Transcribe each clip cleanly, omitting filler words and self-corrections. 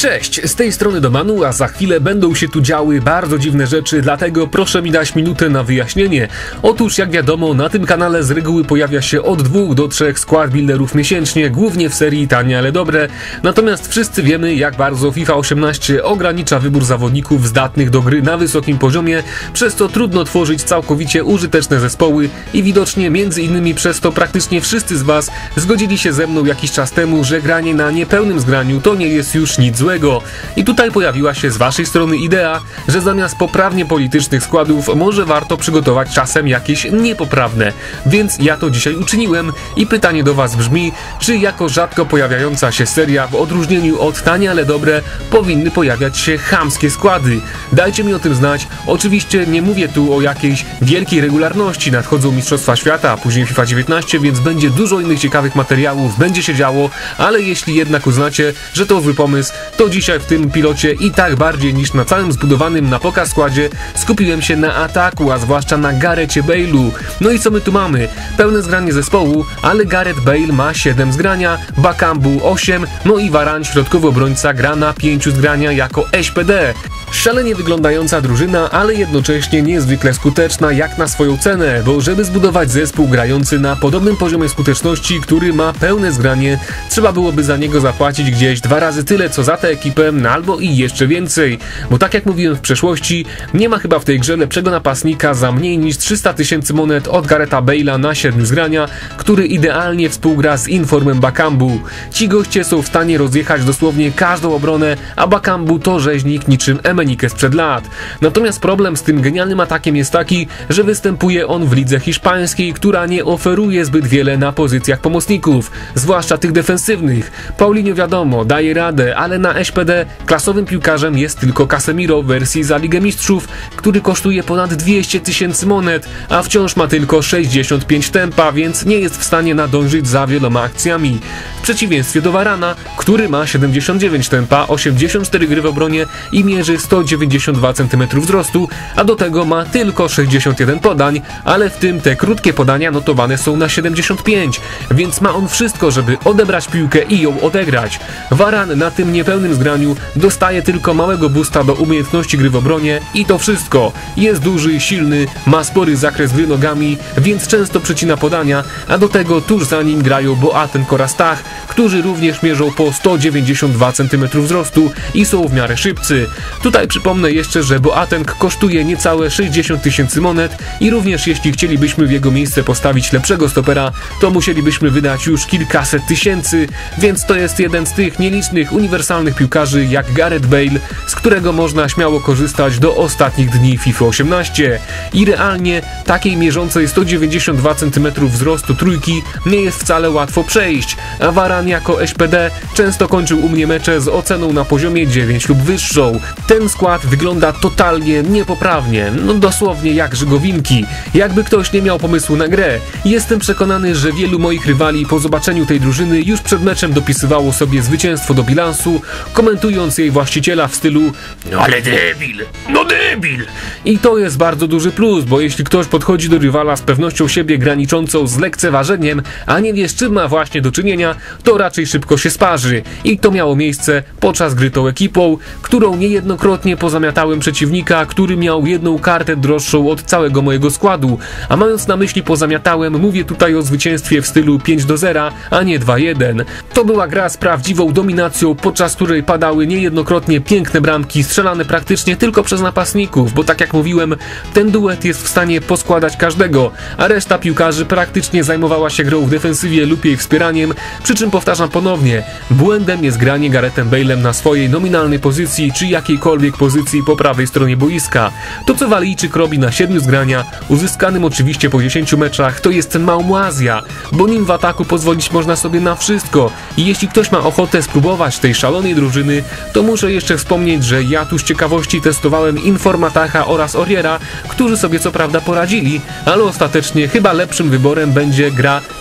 Cześć, z tej strony Domanu, a za chwilę będą się tu działy bardzo dziwne rzeczy, dlatego proszę mi dać minutę na wyjaśnienie. Otóż, jak wiadomo, na tym kanale z reguły pojawia się od 2 do 3 squad builderów miesięcznie, głównie w serii Tanie, ale dobre. Natomiast wszyscy wiemy, jak bardzo FIFA 18 ogranicza wybór zawodników zdatnych do gry na wysokim poziomie, przez co trudno tworzyć całkowicie użyteczne zespoły i widocznie między innymi przez to praktycznie wszyscy z Was zgodzili się ze mną jakiś czas temu, że granie na niepełnym zgraniu to nie jest już nic złego. I tutaj pojawiła się z waszej strony idea, że zamiast poprawnie politycznych składów może warto przygotować czasem jakieś niepoprawne. Więc ja to dzisiaj uczyniłem i pytanie do was brzmi, czy jako rzadko pojawiająca się seria w odróżnieniu od Tanie, ale dobre powinny pojawiać się chamskie składy? Dajcie mi o tym znać. Oczywiście nie mówię tu o jakiejś wielkiej regularności, nadchodzą Mistrzostwa Świata, a później FIFA 19, więc będzie dużo innych ciekawych materiałów, będzie się działo, ale jeśli jednak uznacie, że to zły pomysł, to dzisiaj w tym pilocie i tak bardziej niż na całym zbudowanym na pokaz składzie skupiłem się na ataku, a zwłaszcza na Garethie Bale'u. No i co my tu mamy? Pełne zgranie zespołu, ale Gareth Bale ma 7 zgrania, Bakambu 8, no i Varane, środkowy obrońca, gra na 5 zgrania jako SPD. Szalenie wyglądająca drużyna, ale jednocześnie niezwykle skuteczna jak na swoją cenę, bo żeby zbudować zespół grający na podobnym poziomie skuteczności, który ma pełne zgranie, trzeba byłoby za niego zapłacić gdzieś 2 razy tyle co za tę ekipę, no albo i jeszcze więcej, bo tak jak mówiłem w przeszłości, nie ma chyba w tej grze lepszego napastnika za mniej niż 300 000 monet od Garetha Bale'a na 7 zgrania, który idealnie współgra z Informem Bakambu. Ci goście są w stanie rozjechać dosłownie każdą obronę, a Bakambu to rzeźnik niczym Emenike sprzed lat. Natomiast problem z tym genialnym atakiem jest taki, że występuje on w lidze hiszpańskiej, która nie oferuje zbyt wiele na pozycjach pomocników, zwłaszcza tych defensywnych. Paulinho wiadomo, daje radę, ale na SPD klasowym piłkarzem jest tylko Casemiro w wersji za Ligę Mistrzów, który kosztuje ponad 200 000 monet, a wciąż ma tylko 65 tempa, więc nie jest w stanie nadążyć za wieloma akcjami. W przeciwieństwie do Varana, który ma 79 tempa, 84 gry w obronie i mierzy 192 cm wzrostu, a do tego ma tylko 61 podań, ale w tym te krótkie podania notowane są na 75, więc ma on wszystko, żeby odebrać piłkę i ją odegrać. Varane na tym niepełnym zgraniu dostaje tylko małego boosta do umiejętności gry w obronie i to wszystko. Jest duży, silny, ma spory zakres gry nogami, więc często przecina podania, a do tego tuż za nim grają Boateng oraz Stach, którzy również mierzą po 192 cm wzrostu i są w miarę szybcy. Tutaj przypomnę jeszcze, że Boateng kosztuje niecałe 60 000 monet i również jeśli chcielibyśmy w jego miejsce postawić lepszego stopera, to musielibyśmy wydać już kilkaset tysięcy, więc to jest jeden z tych nielicznych uniwersalnych piłkarzy jak Gareth Bale, z którego można śmiało korzystać do ostatnich dni FIFA 18. I realnie takiej mierzącej 192 cm wzrostu trójki nie jest wcale łatwo przejść, a Varane jako SPD często kończył u mnie mecze z oceną na poziomie 9 lub wyższą. Ten skład wygląda totalnie niepoprawnie, no dosłownie jak żygowinki, jakby ktoś nie miał pomysłu na grę. Jestem przekonany, że wielu moich rywali po zobaczeniu tej drużyny już przed meczem dopisywało sobie zwycięstwo do bilansu, komentując jej właściciela w stylu ale debil, no debil! I to jest bardzo duży plus, bo jeśli ktoś podchodzi do rywala z pewnością siebie graniczącą z lekceważeniem, a nie wie z czym ma właśnie do czynienia, to raczej szybko się sparzy. I to miało miejsce podczas gry tą ekipą, którą niejednokrotnie pozamiatałem przeciwnika, który miał jedną kartę droższą od całego mojego składu. A mając na myśli pozamiatałem, mówię tutaj o zwycięstwie w stylu 5-0, a nie 2-1. To była gra z prawdziwą dominacją, podczas której padały niejednokrotnie piękne bramki, strzelane praktycznie tylko przez napastników, bo tak jak mówiłem, ten duet jest w stanie poskładać każdego, a reszta piłkarzy praktycznie zajmowała się grą w defensywie lub jej wspieraniem, przy czym powtarzam ponownie, błędem jest granie Garethem Bale'em na swojej nominalnej pozycji, czy jakiejkolwiek pozycji po prawej stronie boiska. To co Walijczyk robi na 7 zgrania, uzyskanym oczywiście po 10 meczach, to jest małmazja, bo nim w ataku pozwolić można sobie na wszystko i jeśli ktoś ma ochotę spróbować tej szalonej drużyny, to muszę jeszcze wspomnieć, że ja tu z ciekawości testowałem Informa Tacha oraz Oriera, którzy sobie co prawda poradzili, ale ostatecznie chyba lepszym wyborem będzie gra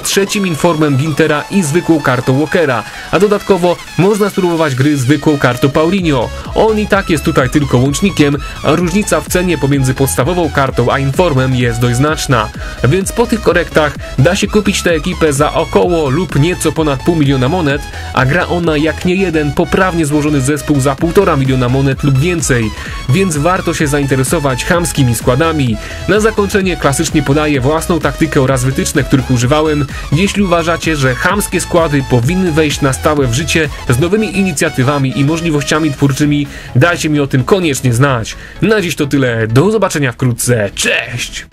trzecim informem Gintera i zwykłą kartą Walkera, a dodatkowo można spróbować gry zwykłą kartą Paulinho. On i tak jest tutaj tylko łącznikiem, a różnica w cenie pomiędzy podstawową kartą a informem jest dość znaczna. Więc po tych korektach da się kupić tę ekipę za około lub nieco ponad $500 000 monet, a gra ona jak nie jeden poprawnie złożony zespół za $1,5 miliona monet lub więcej, więc warto się zainteresować chamskimi składami. Na zakończenie klasycznie podaję własną taktykę oraz wytyczne, których używałem. Jeśli uważacie, że chamskie składy powinny wejść na stałe w życie z nowymi inicjatywami i możliwościami twórczymi, dajcie mi o tym koniecznie znać. Na dziś to tyle, do zobaczenia wkrótce, cześć!